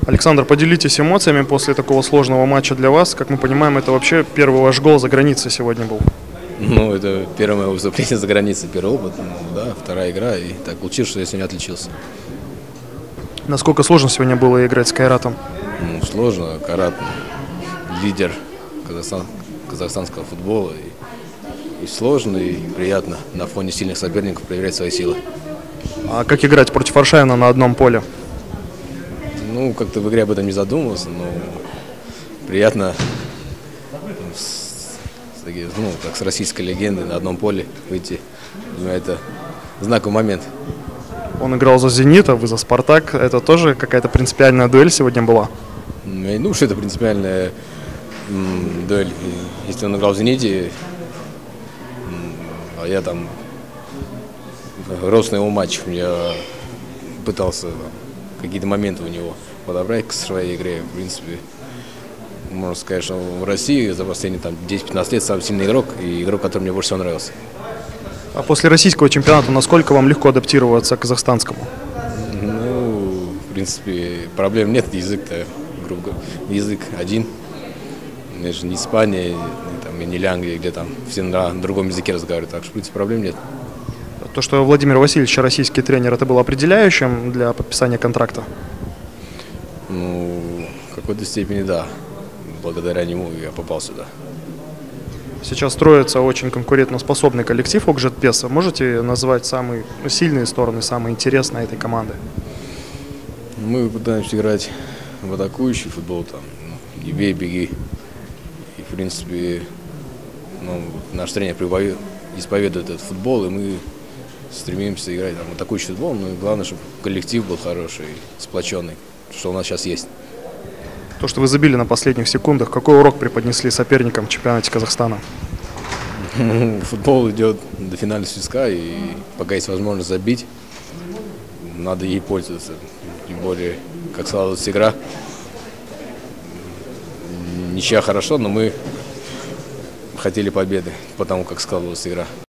Александр, поделитесь эмоциями после такого сложного матча для вас. Как мы понимаем, это вообще первый ваш гол за границей сегодня был. Ну, это первое мое выступление за границей, первый опыт, да, вторая игра, и так получилось, что я сегодня отличился. Насколько сложно сегодня было играть с Кайратом? Ну, сложно, Кайрат лидер казахстанского футбола, и сложно, и приятно на фоне сильных соперников проверять свои силы. А как играть против Аршавина на одном поле? Ну, как-то в игре об этом не задумывался, но приятно как с российской легендой на одном поле выйти. Думаю, это знаковый момент. Он играл за «Зенит», а вы за «Спартак». Это тоже какая-то принципиальная дуэль сегодня была? Ну, что это принципиальная дуэль. Если он играл в «Зените», а я там рос на его матчах, я пытался какие-то моменты у него подобрать к своей игре. В принципе, можно сказать, что в России за последние 10-15 лет самый сильный игрок и игрок, который мне больше всего нравился. А после российского чемпионата насколько вам легко адаптироваться к казахстанскому? Ну, в принципе, проблем нет. Язык-то, грубо говоря, язык один. Это же не Испания, не Англия, где там все на другом языке разговаривают. Так что, в принципе, проблем нет. То, что Владимир Васильевич российский тренер, это было определяющим для подписания контракта? Ну, в какой-то степени да. Благодаря нему я попал сюда. Сейчас строится очень конкурентоспособный коллектив Окжет Песа. Можете назвать самые сильные стороны, самые интересные этой команды? Мы пытаемся играть в атакующий футбол, и бей, беги. И, в принципе, наш тренер исповедует этот футбол, и мы стремимся играть в атакующий футбол. Но главное, чтобы коллектив был хороший, сплоченный, что у нас сейчас есть. То, что вы забили на последних секундах, какой урок преподнесли соперникам в чемпионате Казахстана? Футбол идет до финального свистка, и пока есть возможность забить, надо ей пользоваться. Тем более, как складывалась игра, ничья хорошо, но мы хотели победы, потому как складывалась игра.